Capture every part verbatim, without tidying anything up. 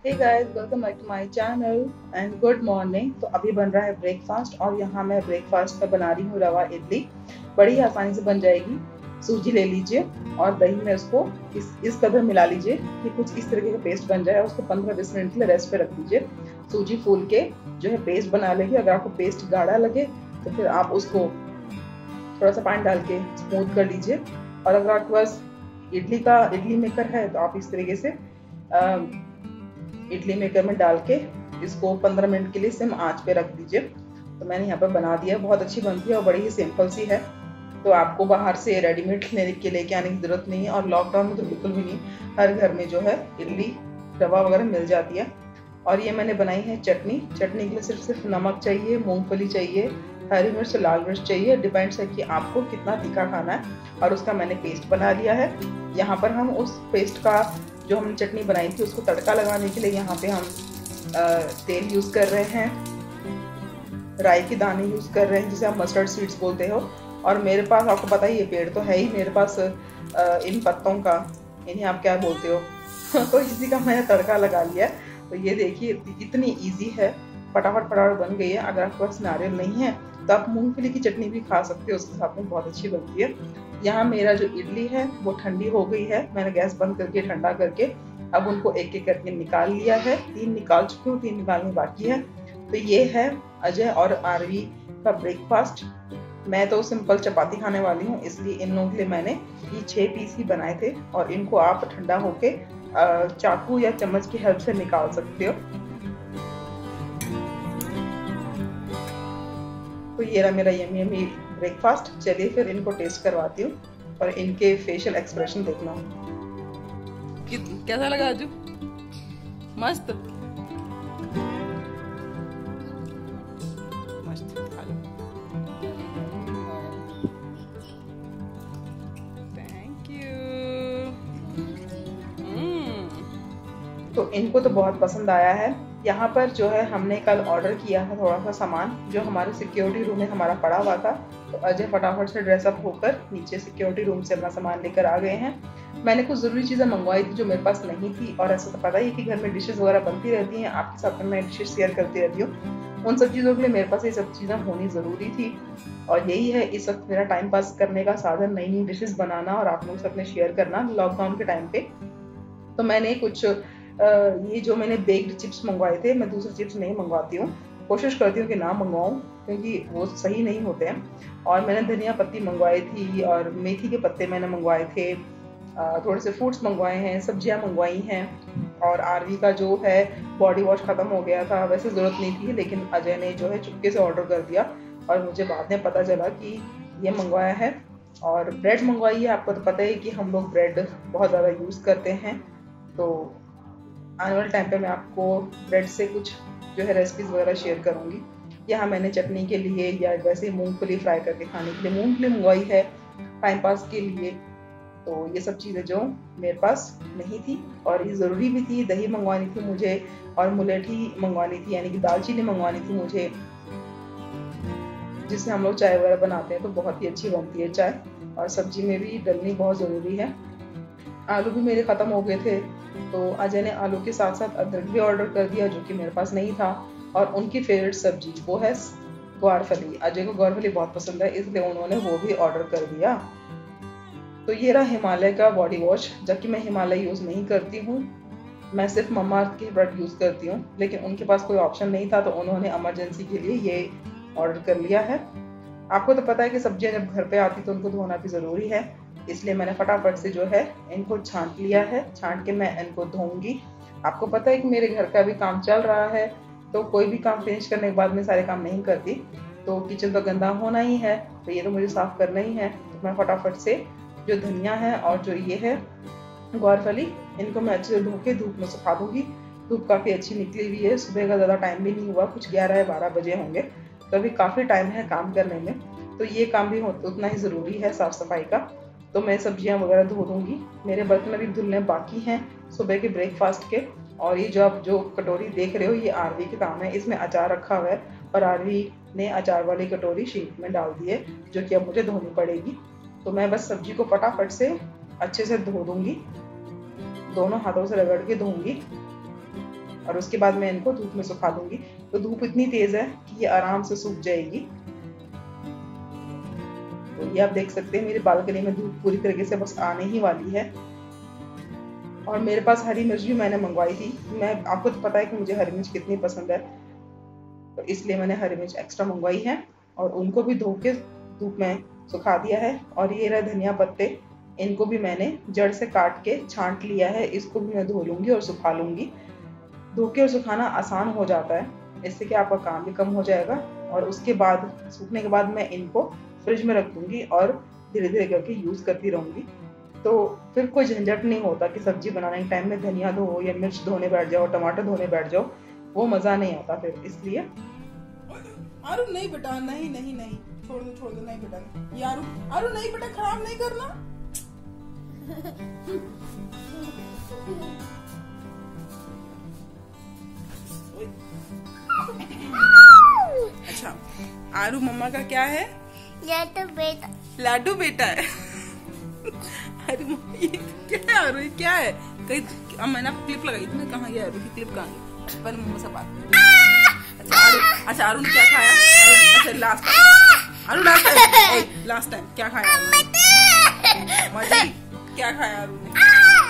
Hey guys, welcome back to my channel and good morning. तो अभी बन रहा है ब्रेकफास्ट और यहाँ मैं ब्रेकफास्ट में बना रही हूँ रवा इडली। बड़ी ही आसानी से बन जाएगी। सूजी ले लीजिए और दही में उसको इस इस कदर मिला लीजिए कि कुछ इस तरीके का पेस्ट बन जाए। उसको पंद्रह बीस मिनट के लिए रेस्ट पे रख दीजिए। सूजी फूल के जो है पेस्ट बना लेगी। अगर आपको पेस्ट गाढ़ा लगे तो फिर आप उसको थोड़ा सा पानी डाल के स्मूथ कर लीजिए। और अगर आपके पास इडली का इडली मेकर है तो आप इस तरीके से आ, इडली मेकर में डाल के इसको पंद्रह मिनट के लिए सिम आंच पे रख दीजिए। तो मैंने यहाँ पर बना दिया। बहुत अच्छी बनती है और बड़ी ही सिंपल सी है। तो आपको बाहर से रेडीमेड लेने के लेके आने की ज़रूरत नहीं है और लॉकडाउन में तो बिल्कुल भी नहीं। हर घर में जो है इडली रवा वगैरह मिल जाती है। और ये मैंने बनाई है चटनी। चटनी के लिए सिर्फ सिर्फ नमक चाहिए, मूंगफली चाहिए, हरी मिर्च, लाल मिर्च चाहिए। डिपेंड्स है कि आपको कितना तीखा खाना है। और उसका मैंने पेस्ट बना लिया है। यहाँ पर हम उस पेस्ट का जो हमने चटनी बनाई थी उसको तड़का लगाने के लिए यहाँ पे हम आ, तेल यूज़ कर रहे हैं। राई के दाने यूज़ कर रहे हैं जिसे आप मस्टर्ड सीड्स बोलते हो। और मेरे पास आपको पता ही ये पेड़ तो है ही मेरे पास आ, इन पत्तों का, इन्हें आप क्या बोलते हो तो इसी का मैंने तड़का लगा लिया। तो ये देखिए इतनी ईजी है, फटाफट फटाफट बन गई है। अगर आपके पास नारियल नहीं है तो आप मूंगफली की चटनी भी खा सकते हो, उसके साथ में बहुत अच्छी बनती है। यहाँ मेरा जो इडली है वो ठंडी हो गई है। मैंने गैस बंद करके ठंडा करके अब उनको एक एक करके निकाल लिया है। तीन निकाल चुकी हूँ, तीन निकालनी बाकी है। तो ये है अजय और आरवी का ब्रेकफास्ट। मैं तो सिंपल चपाती खाने वाली हूँ, इसलिए इन लोगों के लिए मैंने ये छः पीस ही बनाए थे। और इनको आप ठंडा होके चाकू या चम्मच की हेल्प से निकाल सकते हो। तो ये रहा मेरा यमी यमी ब्रेकफास्ट। चलिए फिर इनको टेस्ट करवाती हूँ और इनके फेशियल एक्सप्रेशन देखना। कैसा लगा आजू? मस्त मस्त। Thank you. तो इनको तो बहुत पसंद आया है। यहाँ पर जो है हमने कल ऑर्डर किया था थोड़ा सा सामान जो हमारे सिक्योरिटी रूम में हमारा पड़ा हुआ था। तो अजय फटाफट से ड्रेसअप होकर नीचे सिक्योरिटी रूम से अपना सामान लेकर आ गए हैं। मैंने कुछ ज़रूरी चीज़ें मंगवाई थी जो मेरे पास नहीं थी। और ऐसा तो पता ही कि घर में डिशेज़ वगैरह बनती रहती हैं, आपके साथ में मैं डिशेज शेयर करती रहती हूँ। उन सब चीज़ों के लिए मेरे पास ये सब चीज़ें होनी ज़रूरी थी। और यही है इस वक्त मेरा टाइम पास करने का साधन, नई नई डिशेज़ बनाना और आप लोगों से अपने शेयर करना लॉकडाउन के टाइम पे। तो मैंने कुछ Uh, ये जो मैंने बेक्ड चिप्स मंगवाए थे, मैं दूसरे चिप्स नहीं मंगवाती हूँ, कोशिश करती हूँ कि ना मंगवाऊँ क्योंकि वो सही नहीं होते हैं। और मैंने धनिया पत्ती मंगवाई थी और मेथी के पत्ते मैंने मंगवाए थे। uh, थोड़े से फ्रूट्स मंगवाए हैं, सब्जियाँ मंगवाई हैं। और आरवी का जो है बॉडी वॉश ख़त्म हो गया था, वैसे ज़रूरत नहीं थी लेकिन अजय ने जो है चुपके से ऑर्डर कर दिया और मुझे बाद में पता चला कि ये मंगवाया है। और ब्रेड मंगवाई है। आपको तो पता है कि हम लोग ब्रेड बहुत ज़्यादा यूज़ करते हैं। तो आने वाले टाइम पे मैं आपको ब्रेड से कुछ जो है रेसिपीज़ वगैरह शेयर करूँगी। यहाँ मैंने चटनी के लिए या वैसे मूंगफली फ्राई करके खाने के लिए मूंगफली मंगवाई है टाइम पास के लिए। तो ये सब चीज़ें जो मेरे पास नहीं थी और ये ज़रूरी भी थी। दही मंगवानी थी मुझे और मुलेठी मंगवानी थी, यानी कि दालचीनी मंगवानी थी मुझे, जिससे हम लोग चाय वगैरह बनाते हैं तो बहुत ही अच्छी बनती है चाय। और सब्जी में भी डलनी बहुत ज़रूरी है। आलू भी मेरे ख़त्म हो गए थे तो अजय ने आलू के साथ साथ अदरक भी ऑर्डर कर दिया जो कि मेरे पास नहीं था। और उनकी फेवरेट सब्जी वो है ग्वारफली। अजय को ग्वारफली बहुत पसंद है इसलिए उन्होंने वो भी ऑर्डर कर दिया। तो ये रहा हिमालय का बॉडी वॉश, जबकि मैं हिमालय यूज़ नहीं करती हूँ, मैं सिर्फ ममाअर्थ के प्रोडक्ट यूज़ करती हूँ। लेकिन उनके पास कोई ऑप्शन नहीं था तो उन्होंने इमरजेंसी के लिए ये ऑर्डर कर लिया है। आपको तो पता है कि सब्जियाँ जब घर पे आती तो उनको धोना भी ज़रूरी है, इसलिए मैंने फटाफट से जो है इनको छांट लिया है। छांट के मैं इनको धोऊंगी। आपको पता है कि मेरे घर का भी काम चल रहा है तो कोई भी काम फिनिश करने के बाद मैं सारे काम नहीं करती। तो किचन तो गंदा होना ही है तो ये तो मुझे साफ़ करना ही है। तो मैं फटाफट से जो धनिया है और जो ये है ग्वारफली, इनको मैं अच्छे से धो के धूप में सुखा दूँगी। धूप काफ़ी अच्छी निकली हुई है। सुबह का ज़्यादा टाइम भी नहीं हुआ, कुछ ग्यारह या बारह बजे होंगे, तो अभी काफ़ी टाइम है काम करने में। तो ये काम भी उतना ही ज़रूरी है साफ़ सफाई का। तो मैं सब्जियां वगैरह धो दूँगी। मेरे बर्तन अभी धुलने बाकी हैं सुबह के ब्रेकफास्ट के। और ये जो आप जो कटोरी देख रहे हो ये आरवी के काम है, इसमें अचार रखा हुआ है और आरवी ने अचार वाली कटोरी शीट में डाल दी है जो कि अब मुझे धोनी पड़ेगी। तो मैं बस सब्जी को फटाफट से अच्छे से धो दूँगी, दोनों हाथों से रगड़ के धोऊँगी। और उसके बाद मैं इनको धूप में सुखा दूंगी। तो धूप इतनी तेज है कि ये आराम से सूख जाएगी। तो ये आप देख सकते हैं मेरी बालकनी में धूप पूरी तरीके से बस आने ही वाली है। और मेरे पास हरी मिर्च भी मैंने मंगवाई थी। मैं आपको तो पता है कि मुझे हरी मिर्च कितनी पसंद है, तो इसलिए मैंने हरी मिर्च एक्स्ट्रा मंगवाई है और उनको भी धो के धूप में सुखा दिया है। और ये रहा धनिया पत्ते, इनको भी मैंने जड़ से काट के छांट लिया है। इसको भी मैं धो लूँगी और सुखा लूँगी। धो के और सुखाना आसान हो जाता है, इससे कि आपका काम भी कम हो जाएगा। और उसके बाद सूखने के बाद मैं इनको फ्रिज में रख दूँगी और धीरे धीरे करके यूज़ करती रहूँगी। तो फिर कोई झंझट नहीं होता कि सब्जी बनाने के टाइम में धनिया धो या मिर्च धोने बैठ जाओ, टमाटर धोने बैठ जाओ, वो मज़ा नहीं आता फिर। इसलिए आरू नहीं बेटा, नहीं नहीं नहीं, छोड़ दो छोड़ दो, नहीं बेटा नहीं। यारू आरू नहीं बेटा, खराब नहीं करना। अच्छा, आरू मम्मा का क्या है? लाडू बेटा। लाडू बेटा है। अरे ये क्या है आरू, ये क्या है? कहीं अब मैंने आपको क्लिप लगाई थी ना, कहाँ गया आरू की क्लिप? कहाँ गई? पहले मम्मा से बात। अच्छा आरू, अच्छा आरू ने क्या खाया? अच्छा last time Aaru, last time last time क्या खाया आरू? मजी क्या खाया आरू ने?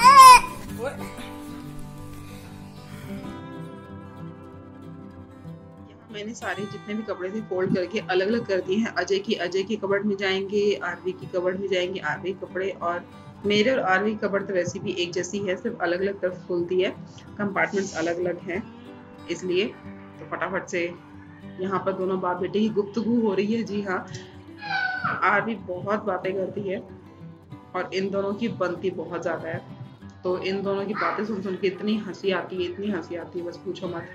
मैंने सारे जितने भी कपड़े थे फोल्ड करके अलग अलग कर दिए हैं। अजय की अजय की कबर्ड में जाएंगे, आरवी की कबर्ड में जाएंगे आरवी कपड़े, और मेरे और आरवी कबर्ड तो वैसे भी एक जैसी है, सिर्फ अलग अलग तरफ खुलती है, कंपार्टमेंट्स अलग अलग हैं इसलिए। तो फटाफट से यहाँ पर दोनों बाप बेटे की गुफ्तगू हो रही है। जी हाँ, आरवी बहुत बातें करती है और इन दोनों की बनती बहुत ज़्यादा है। तो इन दोनों की बातें सुन सुन के इतनी हंसी आती है, इतनी हंसी आती है, बस पूछो मत।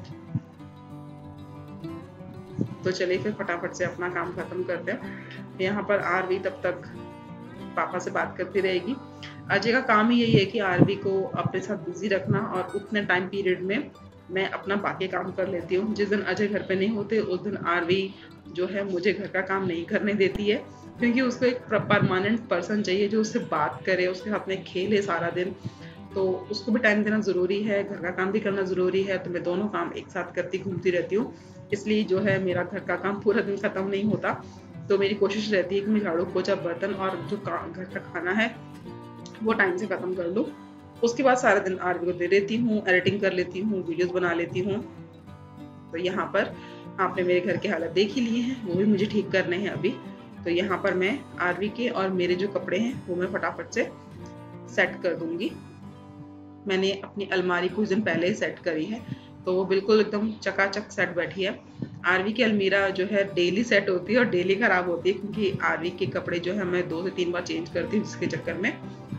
तो चलिए फिर फटाफट से अपना काम खत्म करते हैं। यहाँ पर आरवी तब तक पापा से बात करती रहेगी। अजय का काम ही यही है कि आरवी को अपने साथ बिजी रखना, और उतने टाइम पीरियड में मैं अपना बाकी काम कर लेती हूँ। जिस दिन अजय घर पे नहीं होते उस दिन आरवी जो है मुझे घर का काम नहीं करने देती है, क्योंकि उसको एक परमानेंट पर्सन चाहिए जो उससे बात करे, उसके साथ में खेले सारा दिन। तो उसको भी टाइम देना ज़रूरी है, घर का काम भी करना ज़रूरी है। तो मैं दोनों काम एक साथ करती घूमती रहती हूँ, इसलिए जो है मेरा घर का काम पूरा दिन ख़त्म नहीं होता। तो मेरी कोशिश रहती है कि मैं झाड़ू पोछा बर्तन और जो घर का खाना है वो टाइम से ख़त्म कर लूँ। उसके बाद सारा दिन आरवी को दे देती हूँ, एडिटिंग कर लेती हूँ, वीडियोज़ बना लेती हूँ। तो यहाँ पर आपने मेरे घर के हालत देख ही लिए हैं, वो भी मुझे ठीक करने हैं अभी। तो यहाँ पर मैं आरवी के और मेरे जो कपड़े हैं वो मैं फटाफट से सेट कर दूँगी। मैंने अपनी अलमारी कुछ दिन पहले ही सेट करी है, तो वो बिल्कुल एकदम चकाचक सेट बैठी है। आरवी की अलमीरा जो है डेली सेट होती है और डेली ख़राब होती है, क्योंकि आरवी के कपड़े जो है मैं दो से तीन बार चेंज करती हूँ, जिसके चक्कर में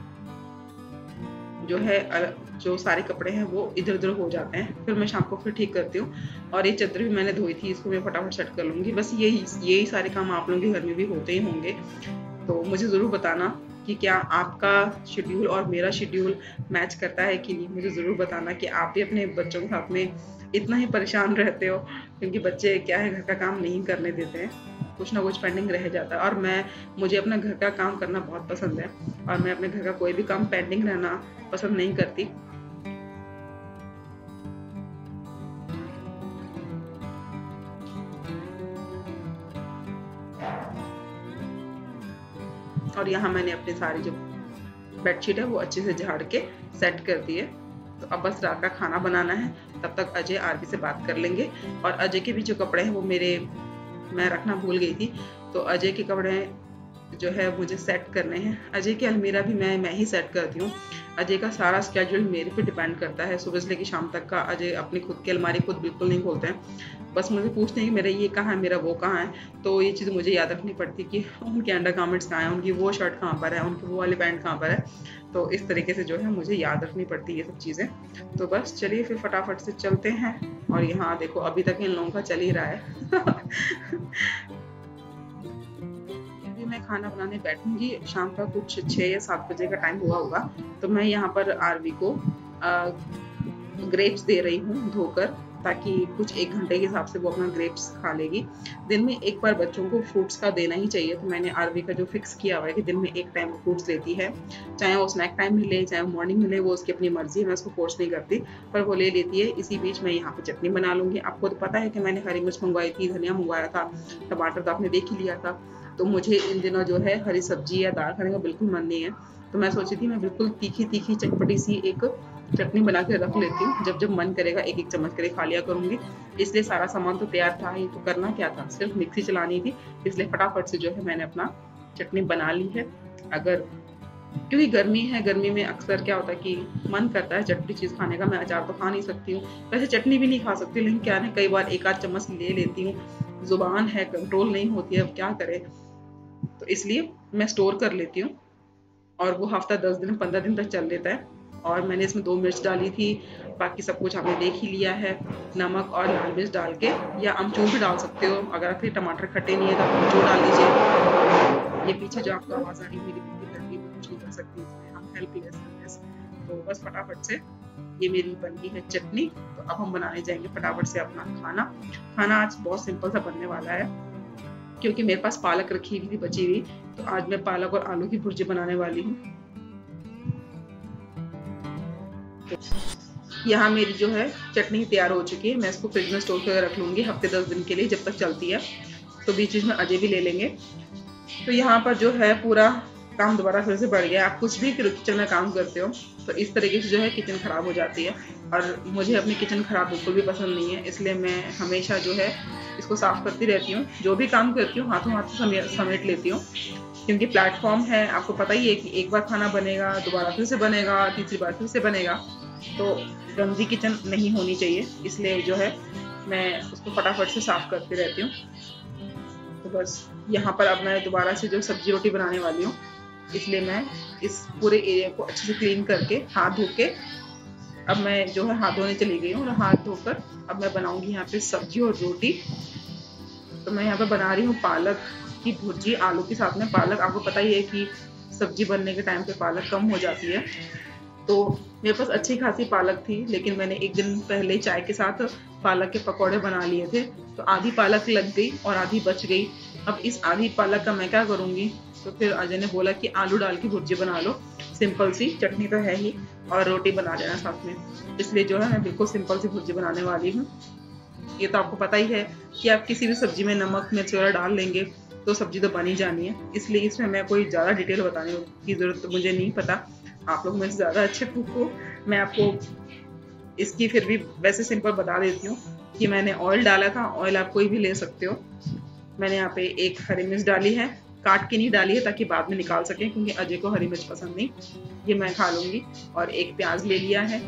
जो है जो सारे कपड़े हैं वो इधर उधर हो जाते हैं। फिर मैं शाम को फिर ठीक करती हूँ। और ये चादर भी मैंने धोई थी, इसको मैं फटाफट सेट कर लूँगी। बस यही यही सारे काम आप लोगों के घर में भी होते ही होंगे। तो मुझे ज़रूर बताना कि क्या आपका शेड्यूल और मेरा शेड्यूल मैच करता है कि नहीं। मुझे ज़रूर बताना कि आप भी अपने बच्चों के साथ में इतना ही परेशान रहते हो, क्योंकि बच्चे क्या है घर का काम नहीं करने देते हैं, कुछ ना कुछ पेंडिंग रह जाता है। और मैं मुझे अपना घर का काम करना बहुत पसंद है, और मैं अपने घर का कोई भी काम पेंडिंग रहना पसंद नहीं करती। और यहाँ मैंने अपनी सारी जो बेडशीट है वो अच्छे से झाड़ के सेट कर दी है। तो अब बस रात का खाना बनाना है, तब तक अजय आरवी से बात कर लेंगे। और अजय के भी जो कपड़े हैं वो मेरे मैं रखना भूल गई थी, तो अजय के कपड़े जो है मुझे सेट करने हैं। अजय की अलमीरा भी मैं मैं ही सेट करती हूँ। अजय का सारा स्केड्यूल मेरे पे डिपेंड करता है, सुबह से लेकर शाम तक का। अजय अपनी खुद की अलमारी खुद बिल्कुल नहीं खोलते हैं, बस मुझे पूछते हैं कि मेरा ये कहाँ है, मेरा वो कहाँ है। तो ये चीज़ मुझे याद रखनी पड़ती है कि उनके अंडर गारमेंट्स कहाँ हैं, उनकी वो शर्ट कहाँ पर है, उनकी वो वाली पैंट कहाँ पर है। तो इस तरीके से जो है मुझे याद रखनी पड़ती है ये सब चीज़ें। तो बस चलिए फिर फटाफट से चलते हैं। और यहाँ देखो अभी तक इन लोगों का चल ही रहा है। मैं खाना बनाने बैठूंगी, शाम का कुछ छः या सात बजे का टाइम हुआ होगा। तो मैं यहाँ पर आरवी को ग्रेप्स दे रही हूँ धोकर, ताकि कुछ एक घंटे के हिसाब से वो अपना ग्रेप्स खा लेगी। दिन में एक बार बच्चों को फ्रूट्स का देना ही चाहिए, तो मैंने आरवी का जो फिक्स किया हुआ है कि दिन में एक टाइम फ्रूट्स लेती है, चाहे वो स्नैक टाइम मिले चाहे वो मॉर्निंग मिले, वो उसकी अपनी मर्जी है, मैं उसको फोर्स नहीं करती, पर वो ले लेती है। इसी बीच मैं यहाँ पे चटनी बना लूँगी। आपको तो पता है कि मैंने हरी मिर्च मंगवाई थी, धनिया मंगवाया था, टमाटर तो आपने देख ही लिया था। तो मुझे इन दिनों जो है हरी सब्जी या दाल खाने का बिल्कुल मन नहीं है, तो मैं सोची थी मैं बिल्कुल तीखी तीखी चटपटी सी एक चटनी बना के रख लेती हूँ, जब जब मन करेगा एक एक चम्मच करे खा लिया करूँगी। इसलिए सारा सामान तो तैयार था ही, तो करना क्या था, सिर्फ मिक्सी चलानी थी। इसलिए फटाफट से जो है मैंने अपना चटनी बना ली है। अगर क्योंकि गर्मी है, गर्मी में अक्सर क्या होता है कि मन करता है चटपटी चीज़ खाने का। मैं अचार तो खा नहीं सकती हूँ, वैसे चटनी भी नहीं खा सकती, लेकिन क्या है कई बार एक आध चम्मच ले लेती हूँ, जुबान है कंट्रोल नहीं होती है, अब क्या करे, तो इसलिए मैं स्टोर कर लेती हूँ और वो हफ्ता दस दिन पंद्रह दिन तक चल लेता है। और मैंने इसमें दो मिर्च डाली थी, बाकी सब कुछ आपने देख ही लिया है। नमक और लाल मिर्च डाल के, या अमचूर भी डाल सकते हो, अगर आपके टमाटर खट्टे नहीं है तो आप अमचूर डाल दीजिए। ये पीछे जो आपको आवाज़ आ रही है मेरी बेटी करती है, कुछ नहीं कर सकती, इसमें हम हेल्पलेस हैं। तो बस फटाफट से ये मेरी बन गई है चटनी। तो अब हम बनाने जाएंगे फटाफट से अपना खाना। खाना आज बहुत सिंपल सा बनने वाला है, क्योंकि मेरे पास पालक रखी हुई थी बची हुई, तो आज मैं पालक और आलू की भुर्जी बनाने वाली हूँ। यहाँ मेरी जो है चटनी तैयार हो चुकी है, मैं इसको फ्रिज में स्टोर करके रख लूँगी हफ्ते दस दिन के लिए, जब तक चलती है। तो बीच बीच में अजय भी ले लेंगे। तो यहाँ पर जो है पूरा काम दोबारा फिर से बढ़ गया। आप कुछ भी किचन में काम करते हो तो इस तरीके से जो है किचन खराब हो जाती है, और मुझे अपनी किचन खराब बिल्कुल भी पसंद नहीं है। इसलिए मैं हमेशा जो है इसको साफ करती रहती हूँ। जो भी काम करती हूँ हाथों हाथ से समेट लेती हूँ, क्योंकि प्लेटफॉर्म है, आपको पता ही है कि एक बार खाना बनेगा, दोबारा फिर से बनेगा, तीसरी बार फिर से बनेगा, तो गंदी किचन नहीं होनी चाहिए। इसलिए जो है मैं उसको फटाफट से साफ करती रहती हूँ। तो बस यहाँ पर अब मैं दोबारा से जो सब्जी रोटी बनाने वाली हूँ, इसलिए मैं इस पूरे एरिया को अच्छे से क्लीन करके हाथ धो के अब मैं जो है हाथ धोने चली गई हूँ, और हाथ धोकर अब मैं बनाऊंगी यहाँ पे सब्जी और रोटी। तो मैं यहाँ पे बना रही हूँ पालक की भुर्जी आलू के साथ में। पालक आपको पता ही है कि सब्जी बनने के टाइम पे पालक कम हो जाती है, तो मेरे पास अच्छी खासी पालक थी, लेकिन मैंने एक दिन पहले चाय के साथ पालक के पकौड़े बना लिए थे, तो आधी पालक लग गई और आधी बच गई। अब इस आधी पालक का मैं क्या करूँगी, तो फिर अजय ने बोला कि आलू डाल की भुर्जी बना लो, सिंपल सी, चटनी तो है ही, और रोटी बना देना साथ में। इसलिए जो है मैं बिल्कुल सिंपल सी भुर्जी बनाने वाली हूँ। ये तो आपको पता ही है कि आप किसी भी सब्जी में नमक मिर्च वगैरह डाल लेंगे तो सब्जी तो बन ही जानी है, इसलिए इसमें मैं कोई ज़्यादा डिटेल बताने की ज़रूरत तो मुझे नहीं पता। आप लोग मेरे से ज़्यादा अच्छे कुक हो, मैं आपको इसकी फिर भी वैसे सिंपल बता देती हूँ कि मैंने ऑयल डाला था। ऑयल आप कोई भी ले सकते हो। मैंने यहाँ पे एक हरी मिर्च डाली है, काट के नहीं डाली है ताकि बाद में निकाल सकें, क्योंकि अजय को हरी मिर्च पसंद नहीं, ये मैं खा लूँगी। और एक प्याज ले लिया है,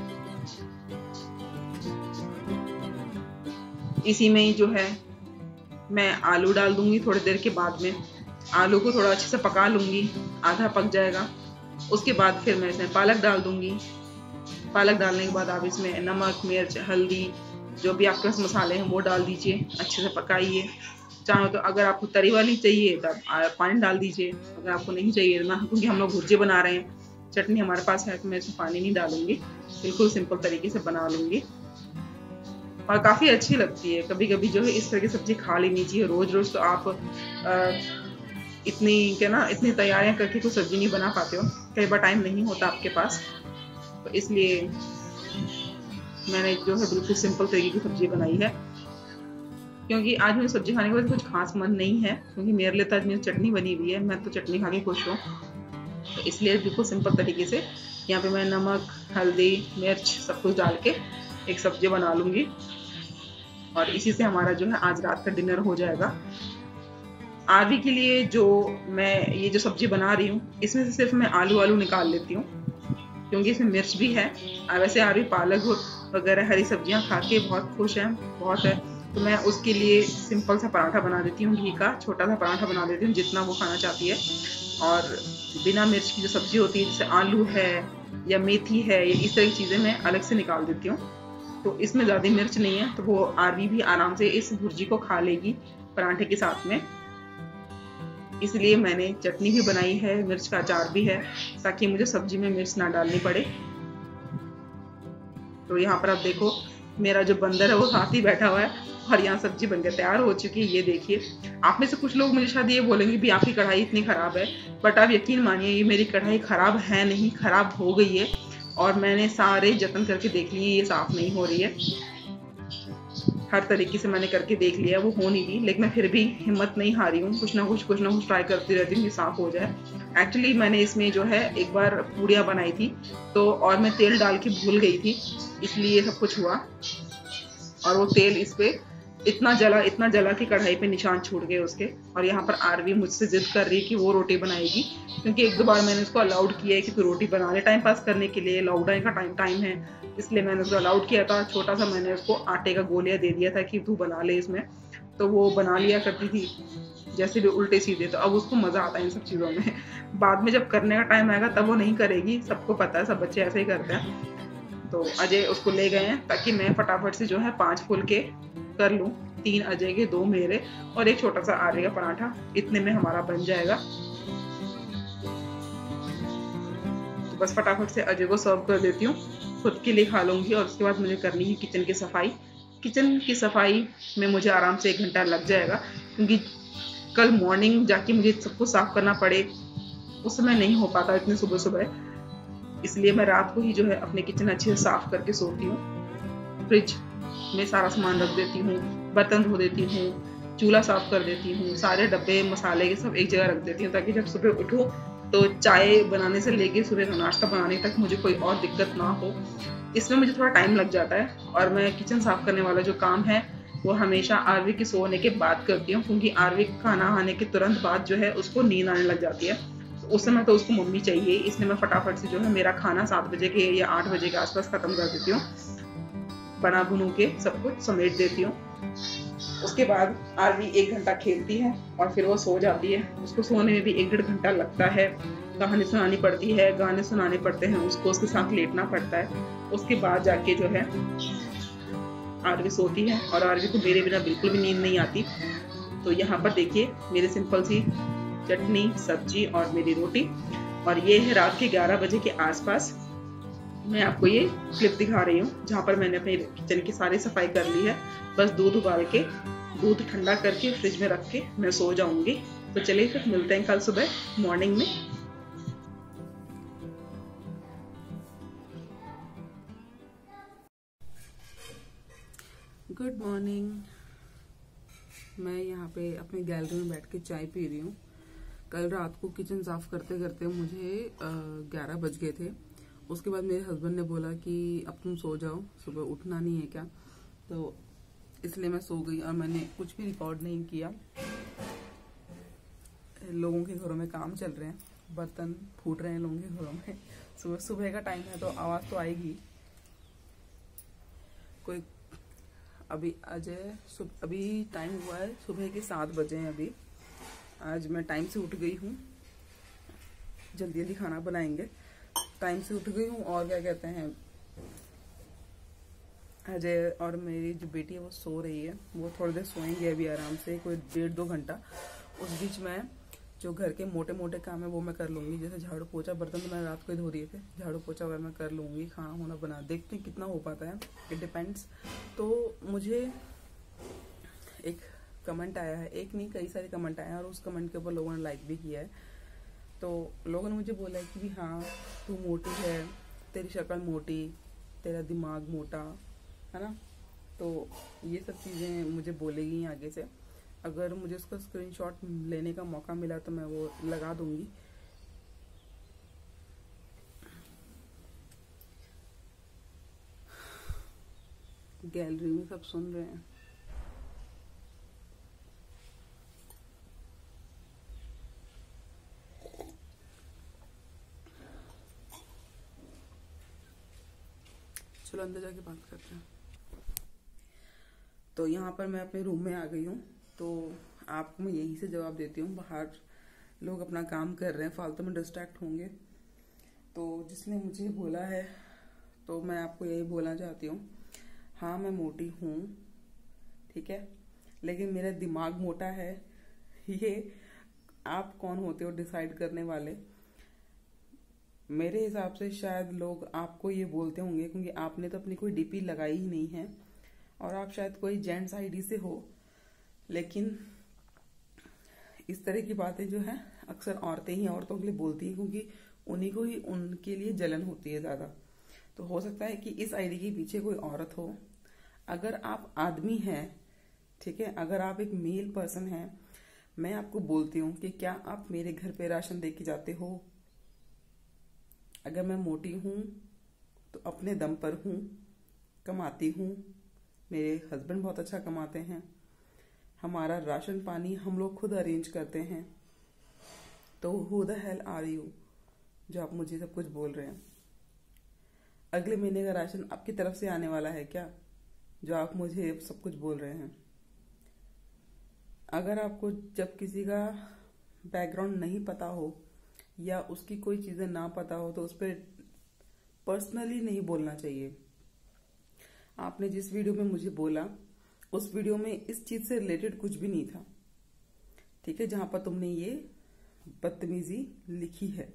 इसी में ही जो है मैं आलू डाल दूंगी थोड़ी देर के बाद में। आलू को थोड़ा अच्छे से पका लूँगी, आधा पक जाएगा, उसके बाद फिर मैं इसमें पालक डाल दूंगी। पालक डालने के बाद आप इसमें नमक मिर्च हल्दी जो भी आपके पास मसाले हैं वो डाल दीजिए, अच्छे से पकाइए। चाहो तो अगर आपको तरी वाली चाहिए तब पानी डाल दीजिए, अगर आपको नहीं चाहिए ना, क्योंकि हम लोग भुर्जी बना रहे हैं, चटनी हमारे पास है, तो मैं इसमें पानी नहीं डालूंगी, बिल्कुल सिंपल तरीके से बना लूँगी। और काफ़ी अच्छी लगती है। कभी कभी जो है इस तरह की सब्जी खा लेनी चाहिए। रोज़ रोज़ तो आप आ, इतनी क्या ना इतनी तैयारियां करके कोई सब्जी नहीं बना पाते हो, कई बार टाइम नहीं होता आपके पास, तो इसलिए मैंने जो है बिल्कुल सिंपल तरीके की सब्जी बनाई है। क्योंकि आज मुझे सब्जी खाने के बाद कुछ खास मन नहीं है, क्योंकि मेरे लिए तो आज मेरी चटनी बनी हुई है, मैं तो चटनी खा के खुश हूँ, तो इसलिए बिल्कुल सिंपल तरीके से यहाँ पे मैं नमक हल्दी मिर्च सब कुछ डाल के एक सब्जी बना लूँगी, और इसी से हमारा जो है आज रात का डिनर हो जाएगा। आरवी के लिए जो मैं ये जो सब्जी बना रही हूँ, इसमें से सिर्फ मैं आलू आलू निकाल लेती हूँ, क्योंकि इसमें मिर्च भी है। वैसे आरवी पालक वगैरह हरी सब्जियाँ खा के बहुत खुश है, बहुत है, तो मैं उसके लिए सिंपल सा पराठा बना देती हूँ, घी का छोटा सा पराठा बना देती हूँ, जितना वो खाना चाहती है। और बिना मिर्च की जो सब्जी होती है, जैसे आलू है या मेथी है, या इस तरह की चीज़ें मैं अलग से निकाल देती हूँ। तो इसमें ज़्यादा मिर्च नहीं है, तो वो आरवी भी आराम से इस भुर्जी को खा लेगी पराठे के साथ में। इसलिए मैंने चटनी भी बनाई है, मिर्च का अचार भी है, ताकि मुझे सब्जी में मिर्च ना डालनी पड़े। तो यहाँ पर आप देखो मेरा जो बंदर है वो साथ ही बैठा हुआ है और यहाँ सब्जी बनकर तैयार हो चुकी है। ये देखिए, आप में से कुछ लोग मुझे शायद ये बोलेंगे भी आपकी कढ़ाई इतनी ख़राब है, बट आप यकीन मानिए ये मेरी कढ़ाई ख़राब है नहीं, ख़राब हो गई है और मैंने सारे जतन करके देख लिए, ये साफ़ नहीं हो रही है। हर तरीके से मैंने करके देख लिया, वो हो नहीं रही, लेकिन मैं फिर भी हिम्मत नहीं हारी हूँ, कुछ ना कुछ कुछ ना कुछ ट्राई करती रहती हूँ कि साफ़ हो जाए। एक्चुअली मैंने इसमें जो है एक बार पूड़ियाँ बनाई थी तो और मैं तेल डाल के भूल गई थी, इसलिए सब कुछ हुआ और वो तेल इस पे इतना जला इतना जला कि कढ़ाई पे निशान छूट गए उसके। और यहाँ पर आरवी मुझसे जिद कर रही है कि वो रोटी बनाएगी, क्योंकि एक दो बार मैंने उसको अलाउड किया है कि तू रोटी बना ले, टाइम पास करने के लिए, लॉकडाउन का टाइम टाइम है इसलिए मैंने उसको अलाउड किया था। छोटा सा मैंने उसको आटे का गोलिया दे दिया था कि तू बना ले इसमें, तो वो बना लिया करती थी जैसे भी उल्टे सीधे। तो अब उसको मज़ा आता है इन सब चीज़ों में। बाद में जब करने का टाइम आएगा तब वो नहीं करेगी, सबको पता है, सब बच्चे ऐसे ही करते हैं। तो अजय उसको ले गए हैं ताकि मैं फटाफट से जो है पाँच फुल के कर लूँ, तीन अजय के, दो मेरे और एक छोटा सा आर्य का पराठा, इतने में हमारा बन जाएगा। तो बस फटाफट से अजय को सर्व कर देती हूँ, खुद के लिए खा लूँगी और उसके बाद मुझे करनी है किचन की सफाई। किचन की सफाई में मुझे आराम से एक घंटा लग जाएगा, क्योंकि कल मॉर्निंग जाके मुझे सब कुछ साफ करना पड़े, उस समय नहीं हो पाता इतने सुबह सुबह, इसलिए मैं रात को ही जो है अपने किचन अच्छे से साफ करके सोती हूँ। फ्रिज में सारा सामान रख देती हूँ, बर्तन धो देती हूँ, चूल्हा साफ कर देती हूँ, सारे डब्बे मसाले के सब एक जगह रख देती हूँ ताकि जब सुबह उठूँ तो चाय बनाने से लेके सुबह का नाश्ता बनाने तक मुझे कोई और दिक्कत ना हो। इसमें मुझे थोड़ा टाइम लग जाता है और मैं किचन साफ करने वाला जो काम है वो हमेशा आरवी की सोने के बाद करती हूँ, क्योंकि आरवी खाना खाने के तुरंत बाद जो है उसको नींद आने लग जाती है, तो उस समय तो उसको मम्मी चाहिए, इसलिए मैं फटाफट से जो है मेरा खाना सात बजे के या आठ बजे के आसपास ख़त्म कर देती हूँ, बना बुनू के सब कुछ समेट देती हूँ। उसके बाद आरवी एक घंटा खेलती है और फिर वो सो जाती है। उसको सोने में भी एक डेढ़ घंटा लगता है, कहानी सुनानी पड़ती है, गाने सुनाने पड़ते हैं उसको, उसके साथ लेटना पड़ता है। उसके बाद जाके जो है आरवी सोती है और आरवी को मेरे बिना बिल्कुल भी नींद नहीं आती। तो यहाँ पर देखिए मेरी सिंपल सी चटनी, सब्जी और मेरी रोटी, और ये है रात के ग्यारह बजे के आसपास। मैं आपको ये क्लिप दिखा रही हूँ जहाँ पर मैंने अपने किचन की सारी सफाई कर ली है। बस दूध उबाल के, दूध ठंडा करके फ्रिज में रख के मैं सो जाऊंगी। तो चलिए फिर मिलते हैं कल सुबह मॉर्निंग में। Good morning. मैं यहाँ पे अपनी गैलरी में बैठ के चाय पी रही हूँ। कल रात को किचन साफ करते करते मुझे ग्यारह बज गए थे। उसके बाद मेरे हस्बैंड ने बोला कि अब तुम सो जाओ, सुबह उठना नहीं है क्या, तो इसलिए मैं सो गई और मैंने कुछ भी रिकॉर्ड नहीं किया। लोगों के घरों में काम चल रहे हैं, बर्तन फूट रहे हैं लोगों के घरों में, सुबह सुबह का टाइम है तो आवाज़ तो आएगी। कोई अभी अजय अभी टाइम हुआ है सुबह के सात बजे हैं अभी। आज मैं टाइम से उठ गई हूँ, जल्दी जल्दी खाना बनाएंगे, टाइम से उठ गई हूँ। और क्या कहते हैं, अजय और मेरी जो बेटी है वो सो रही है, वो थोड़ी देर सोएंगे अभी आराम से, कोई डेढ़ दो घंटा। उस बीच में जो घर के मोटे मोटे काम है वो मैं कर लूँगी, जैसे झाड़ू पोछा, बर्तन तो मैंने रात को ही धो दिए थे, झाड़ू पोछा वगैरह मैं कर लूँगी, खाना होना बना, देखते हैं कितना हो पाता है, इट डिपेंड्स। तो मुझे एक कमेंट आया है, एक नहीं कई सारे कमेंट आए हैं और उस कमेंट के ऊपर लोगों ने लाइक भी किया है। तो लोगों ने मुझे बोला है कि भी हाँ तू मोटी है, तेरी शक्ल मोटी, तेरा दिमाग मोटा है ना, तो ये सब चीज़ें मुझे बोलेगी आगे से। अगर मुझे उसका स्क्रीनशॉट लेने का मौका मिला तो मैं वो लगा दूंगी। गैलरी में सब सुन रहे हैं। चलो अंदर जाके बात करते हैं। तो यहाँ पर मैं अपने रूम में आ गई हूँ, तो आपको मैं यही से जवाब देती हूँ। बाहर लोग अपना काम कर रहे हैं, फालतू में डिस्ट्रैक्ट होंगे। तो जिसने मुझे बोला है तो मैं आपको यही बोलना चाहती हूँ, हाँ मैं मोटी हूँ, ठीक है, लेकिन मेरा दिमाग मोटा है। ये आप कौन होते हो डिसाइड करने वाले? मेरे हिसाब से शायद लोग आपको ये बोलते होंगे क्योंकि आपने तो अपनी कोई डीपी लगाई ही नहीं है। और आप शायद कोई जेंट्स आईडी से हो, लेकिन इस तरह की बातें जो है अक्सर औरतें ही औरतों के लिए बोलती हैं, क्योंकि उन्हीं को ही उनके लिए जलन होती है ज्यादा। तो हो सकता है कि इस आईडी के पीछे कोई औरत हो। अगर आप आदमी हैं, ठीक है, अगर आप एक मेल पर्सन हैं, मैं आपको बोलती हूँ कि क्या आप मेरे घर पे राशन दे के जाते हो? अगर मैं मोटी हूं तो अपने दम पर हूं, कमाती हूं, मेरे हस्बैंड बहुत अच्छा कमाते हैं, हमारा राशन पानी हम लोग खुद अरेंज करते हैं, तो who the hell are you जो आप मुझे सब कुछ बोल रहे हैं? अगले महीने का राशन आपकी तरफ से आने वाला है क्या, जो आप मुझे सब कुछ बोल रहे हैं? अगर आपको जब किसी का बैकग्राउंड नहीं पता हो या उसकी कोई चीजें ना पता हो तो उस पर पर्सनली नहीं बोलना चाहिए। आपने जिस वीडियो में मुझे बोला उस वीडियो में इस चीज से रिलेटेड कुछ भी नहीं था, ठीक है, जहां पर तुमने ये बदतमीजी लिखी है।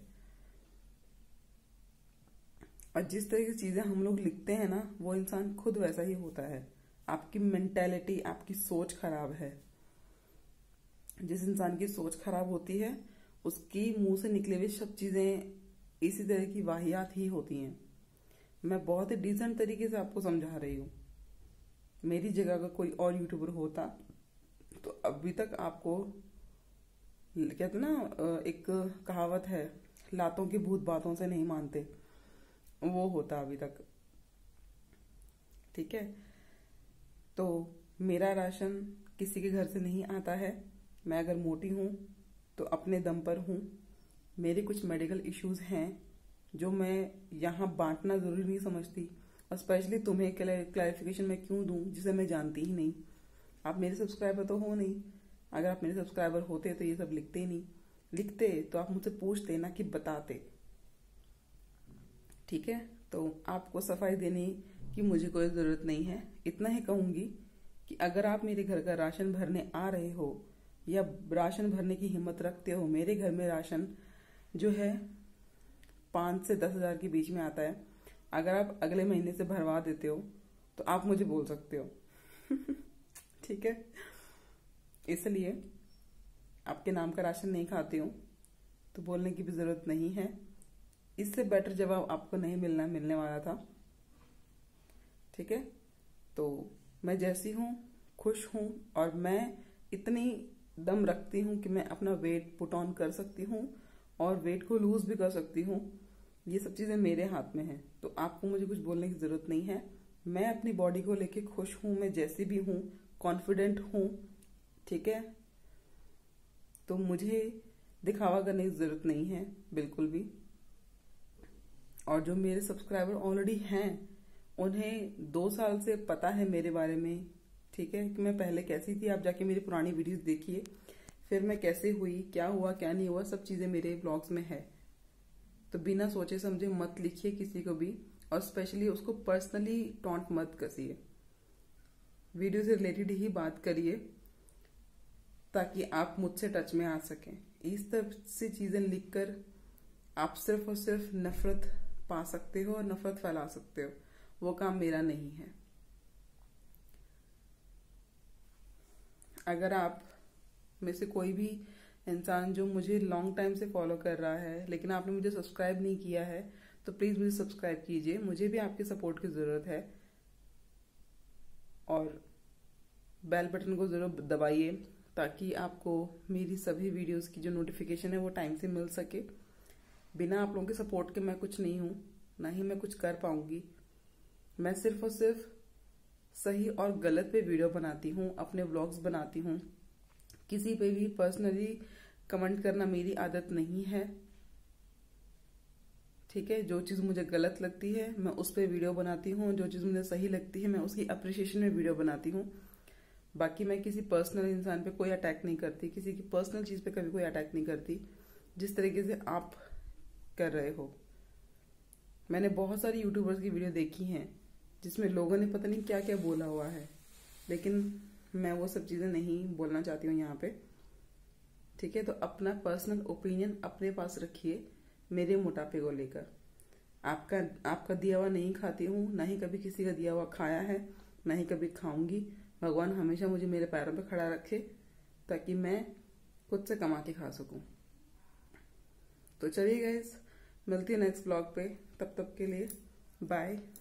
और जिस तरह की चीजें हम लोग लिखते हैं ना, वो इंसान खुद वैसा ही होता है। आपकी मेंटेलिटी, आपकी सोच खराब है। जिस इंसान की सोच खराब होती है उसकी मुंह से निकले हुए सब चीजें इसी तरह की वाहियात ही होती हैं। मैं बहुत ही डिसेंट तरीके से आपको समझा रही हूँ। मेरी जगह अगर कोई और यूट्यूबर होता तो अभी तक आपको, कहते ना, एक कहावत है, लातों के भूत बातों से नहीं मानते, वो होता अभी तक, ठीक है। तो मेरा राशन किसी के घर से नहीं आता है। मैं अगर मोटी हूं तो अपने दम पर हूं। मेरे कुछ मेडिकल इश्यूज हैं जो मैं यहाँ बांटना जरूरी नहीं समझती, और स्पेशली तुम्हें क्लैरिफिकेशन मैं क्यों दूं जिसे मैं जानती ही नहीं। आप मेरे सब्सक्राइबर तो हो नहीं। अगर आप मेरे सब्सक्राइबर होते तो ये सब लिखते ही नहीं। लिखते तो आप मुझसे पूछते, ना कि बताते, ठीक है। तो आपको सफाई देने की मुझे कोई जरूरत नहीं है। इतना ही कहूंगी कि अगर आप मेरे घर का राशन भरने आ रहे हो या राशन भरने की हिम्मत रखते हो, मेरे घर में राशन जो है पांच से दस हजार के बीच में आता है। अगर आप अगले महीने से भरवा देते हो तो आप मुझे बोल सकते हो ठीक है। इसलिए आपके नाम का राशन नहीं खाती हूं तो बोलने की भी जरूरत नहीं है। इससे बेटर जवाब आपको नहीं मिलना मिलने वाला था, ठीक है। तो मैं जैसी हूं खुश हूं, और मैं इतनी दम रखती हूं कि मैं अपना वेट पुट ऑन कर सकती हूं और वेट को लूज भी कर सकती हूं। ये सब चीजें मेरे हाथ में हैं, तो आपको मुझे कुछ बोलने की जरूरत नहीं है। मैं अपनी बॉडी को लेके खुश हूं, मैं जैसी भी हूं, कॉन्फिडेंट हूं, ठीक है। तो मुझे दिखावा करने की जरूरत नहीं है बिल्कुल भी। और जो मेरे सब्सक्राइबर ऑलरेडी हैं उन्हें दो साल से पता है मेरे बारे में, ठीक है, कि मैं पहले कैसी थी। आप जाके मेरी पुरानी वीडियोस देखिए, फिर मैं कैसे हुई, क्या हुआ क्या नहीं हुआ, सब चीजें मेरे ब्लॉग्स में है। तो बिना सोचे समझे मत लिखिए किसी को भी, और स्पेशली उसको पर्सनली टॉन्ट मत कसिए। वीडियो से रिलेटेड ही बात करिए ताकि आप मुझसे टच में आ सकें। इस तरह से चीजें लिखकर आप सिर्फ और सिर्फ नफरत पा सकते हो और नफरत फैला सकते हो। वो काम मेरा नहीं है। अगर आप में से कोई भी इंसान जो मुझे लॉन्ग टाइम से फॉलो कर रहा है लेकिन आपने मुझे सब्सक्राइब नहीं किया है, तो प्लीज मुझे सब्सक्राइब कीजिए। मुझे भी आपके सपोर्ट की जरूरत है। और बेल बटन को जरूर दबाइए ताकि आपको मेरी सभी वीडियोस की जो नोटिफिकेशन है वो टाइम से मिल सके। बिना आप लोगों के सपोर्ट के मैं कुछ नहीं हूं, ना ही मैं कुछ कर पाऊंगी। मैं सिर्फ और सिर्फ सही और गलत पे वीडियो बनाती हूँ, अपने व्लॉग्स बनाती हूँ। किसी पे भी पर्सनली कमेंट करना मेरी आदत नहीं है, ठीक है। जो चीज मुझे गलत लगती है मैं उस पे वीडियो बनाती हूँ, जो चीज मुझे सही लगती है मैं उसकी अप्रिशिएशन में वीडियो बनाती हूँ। बाकी मैं किसी पर्सनल इंसान पे कोई अटैक नहीं करती, किसी की पर्सनल चीज पे कभी कोई अटैक नहीं करती जिस तरीके से आप कर रहे हो। मैंने बहुत सारी यूट्यूबर्स की वीडियो देखी हैं जिसमें लोगों ने पता नहीं क्या क्या बोला हुआ है, लेकिन मैं वो सब चीजें नहीं बोलना चाहती हूँ यहाँ पे, ठीक है। तो अपना पर्सनल ओपिनियन अपने पास रखिए मेरे मोटापे को लेकर। आपका आपका दिया हुआ नहीं खाती हूँ, ना ही कभी किसी का दिया हुआ खाया है। ना ही कभी खाऊंगी। भगवान हमेशा मुझे मेरे पैरों पे खड़ा रखे ताकि मैं खुद से कमा के खा सकूं। तो चलिए गाइस, मिलती है नेक्स्ट ब्लॉग पे, तब तक के लिए बाय।